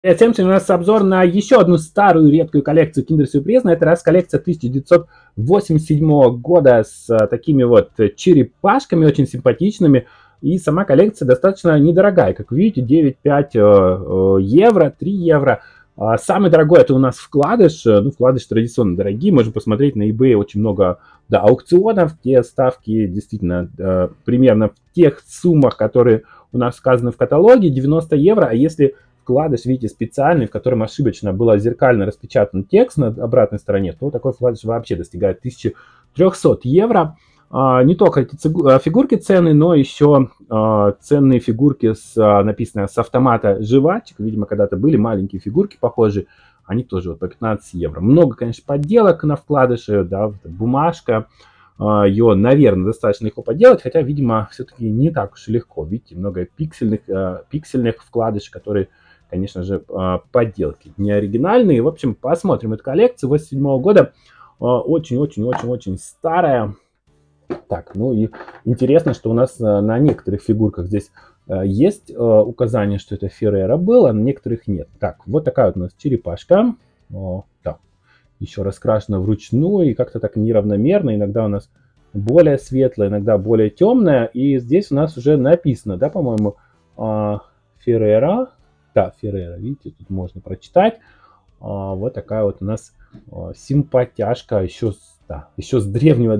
Тем у нас обзор на еще одну старую редкую коллекцию Kinder Surprise. На этот раз коллекция 1987 года с такими вот черепашками очень симпатичными. И сама коллекция достаточно недорогая. Как вы видите, 9,5 евро, 3 евро. Самый дорогой это у нас вкладыш. Ну, вкладыш традиционно дорогие. Можем посмотреть на eBay очень много аукционов, где ставки действительно примерно в тех суммах, которые у нас сказаны в каталоге, 90 евро. А если вкладыш, видите, специальный, в котором ошибочно был зеркально распечатан текст на обратной стороне, то такой вкладыш вообще достигает 1300 евро. Не только эти фигурки ценные, но еще ценные фигурки написано с автомата жвачек. Видимо, когда-то были маленькие фигурки похожие. Они тоже вот по 15 евро. Много, конечно, подделок на вкладыше, да, бумажка. Ее, наверное, достаточно легко поделать, хотя, видимо, все-таки не так уж и легко. Видите, много пиксельных вкладышей, которые, конечно же, подделки, не оригинальные. В общем, посмотрим эту коллекцию 87 года. Очень-очень-очень-очень старая. Так, ну и интересно, что у нас на некоторых фигурках здесь есть указание, что это Феррера было, а на некоторых нет. Так, вот такая вот у нас черепашка. Да. Еще раскрашена вручную и как-то так неравномерно. Иногда у нас более светлая, иногда более темная. И здесь у нас уже написано, да, по-моему, Феррера. Да, Феррера, видите, тут можно прочитать. Вот такая вот у нас симпатяшка еще с древнего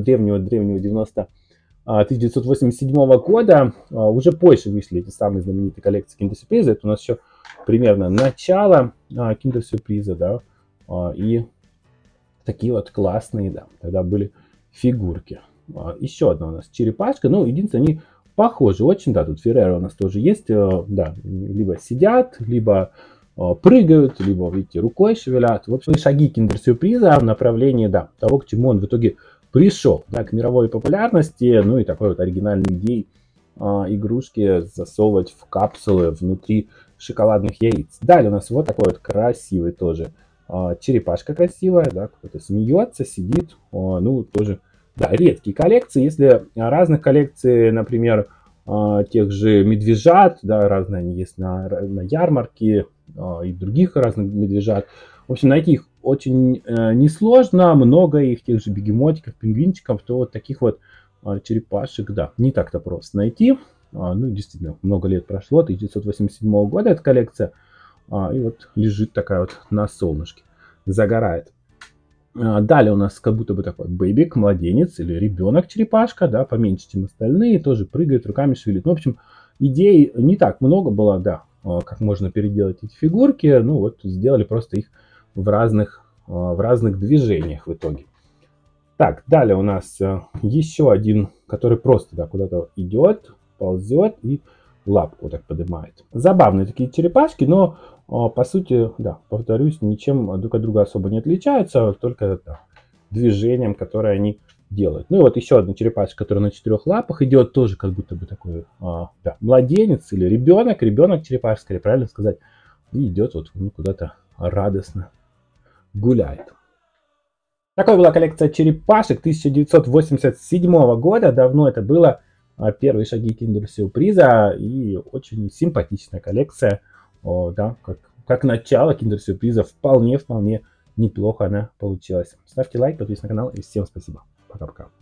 1987 года. Уже позже вышли эти самые знаменитые коллекции Kinder Surprise. Это у нас еще примерно начало Kinder Surprise, да. И такие вот классные, да, тогда были фигурки. Еще одна у нас черепашка. Ну, единственное, они похожи очень, да, тут Феррера у нас тоже есть. Да, либо сидят, либо прыгают, либо, видите, рукой шевелят. В общем, шаги Kinder Surprise в направлении, да, того, к чему он в итоге пришел, да, к мировой популярности, ну и такой вот оригинальной идеей игрушки засовывать в капсулы внутри шоколадных яиц. Далее у нас вот такой вот красивый тоже черепашка красивая, да, кто-то смеется, сидит, ну, тоже, да, редкие коллекции. Если разных коллекций, например, тех же медвежат, да, разные они есть на ярмарке, и других разных медвежат. В общем, найти их очень несложно, много их, тех же бегемотиков, пингвинчиков, то вот таких вот черепашек, да, не так-то просто найти. Ну, действительно, много лет прошло, 1987 года эта коллекция, и вот лежит такая вот на солнышке, загорает. Далее у нас как будто бы такой бэбик, младенец или ребенок черепашка, да, поменьше, чем остальные, тоже прыгает, руками шевелит. Ну, в общем, идей не так много было, да, как можно переделать эти фигурки. Ну, вот сделали просто их в разных движениях в итоге. Так, далее у нас еще один, который просто, да, куда-то идет, ползет и лапку вот так поднимает. Забавные такие черепашки, но по сути, да, повторюсь, ничем друг от друга особо не отличаются, только да, движением, которое они делают. Ну и вот еще одна черепашка, которая на 4 лапах идет, тоже как будто бы такой да, младенец или ребенок черепашка, скорее правильно сказать, и идет вот куда-то радостно гуляет. Такой была коллекция черепашек 1987 года, давно это было, первые шаги Kinder Surprise, и очень симпатичная коллекция, да, как начало Kinder Surprise, вполне неплохо она получилась. Ставьте лайк, подписывайтесь на канал, и всем спасибо. Пока-пока.